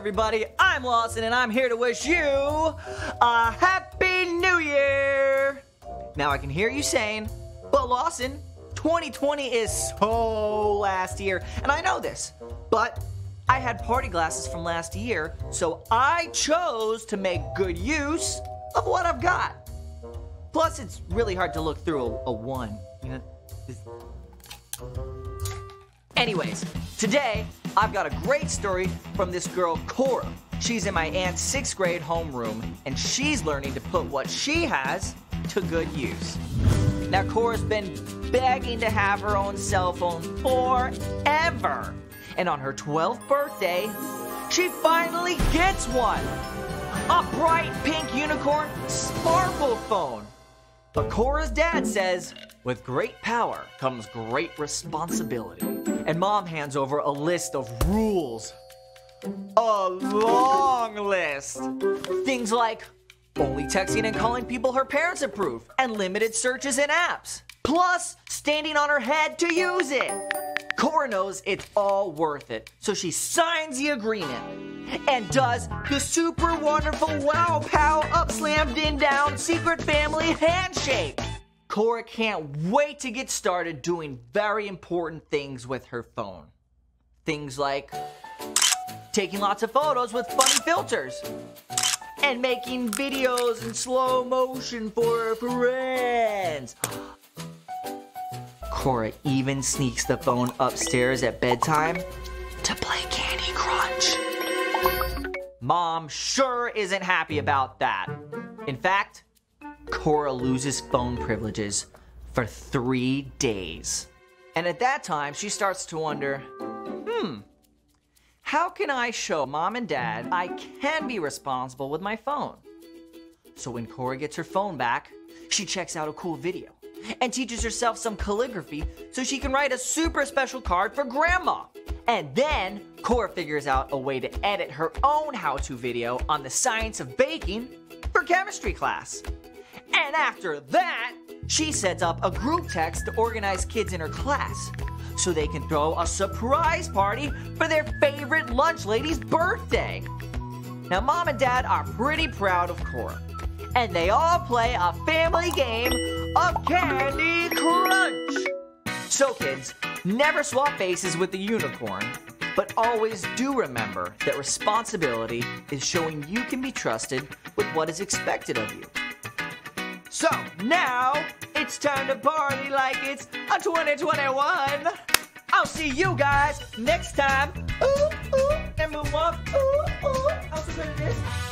everybody? I'm Lawson and I'm here to wish you a Happy New Year! Now I can hear you saying, but Lawson, 2020 is so last year, and I know this, but I had party glasses from last year, so I chose to make good use of what I've got. Plus, it's really hard to look through a one, you know? Anyways, today, I've got a great story from this girl, Cora. She's in my aunt's 6th grade homeroom, and she's learning to put what she has to good use. Now, Cora's been begging to have her own cell phone forever. And on her 12th birthday, she finally gets one. A bright pink unicorn sparkle phone. But Cora's dad says, with great power comes great responsibility. And Mom hands over a list of rules. A long list. Things like only texting and calling people her parents approve, and limited searches and apps. Plus, standing on her head to use it. Cora knows it's all worth it, so she signs the agreement and does the super wonderful wow pow up slam din down secret family handshake. Cora can't wait to get started doing very important things with her phone. Things like taking lots of photos with funny filters and making videos in slow motion for her friends. Cora even sneaks the phone upstairs at bedtime to play Candy Crush. Mom sure isn't happy about that. In fact, Cora loses phone privileges for 3 days. And at that time, she starts to wonder, how can I show Mom and Dad I can be responsible with my phone? So when Cora gets her phone back, she checks out a cool video and teaches herself some calligraphy so she can write a super special card for Grandma. And then Cora figures out a way to edit her own how-to video on the science of baking for chemistry class. And after that, she sets up a group text to organize kids in her class so they can throw a surprise party for their favorite lunch lady's birthday. Now, Mom and Dad are pretty proud of Cora, and they all play a family game of Candy Crunch. So kids, never swap faces with the unicorn, but always do remember that responsibility is showing you can be trusted with what is expected of you. So now it's time to party like it's a 2021. I'll see you guys next time. Ooh, ooh, and move up. Ooh, ooh. How so good it is.